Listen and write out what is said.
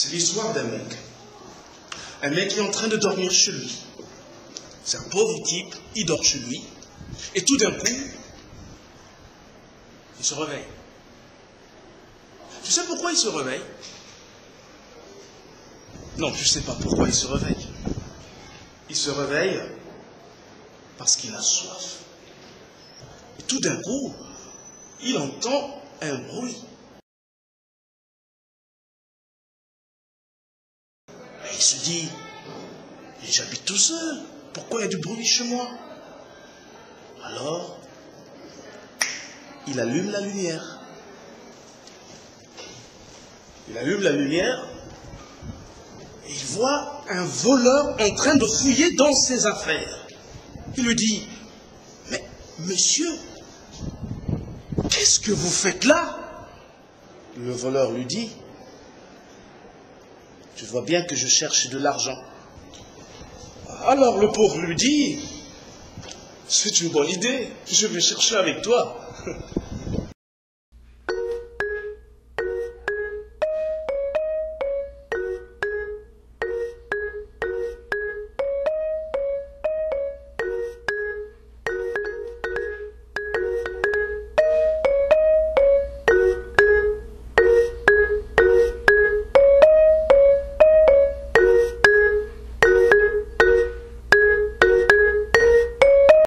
C'est l'histoire d'un mec. Un mec qui est en train de dormir chez lui. C'est un pauvre type, il dort chez lui. Et tout d'un coup, il se réveille. Tu sais pourquoi il se réveille? Non, tu ne sais pas pourquoi il se réveille. Il se réveille parce qu'il a soif. Et tout d'un coup, il entend un bruit. Et il se dit, j'habite tout seul, pourquoi il y a du bruit chez moi? Alors, il allume la lumière. Il allume la lumière et il voit un voleur en train de fouiller dans ses affaires. Il lui dit, mais monsieur, qu'est-ce que vous faites là? Le voleur lui dit, tu vois bien que je cherche de l'argent. Alors le pauvre lui dit, c'est une bonne idée, je vais chercher avec toi.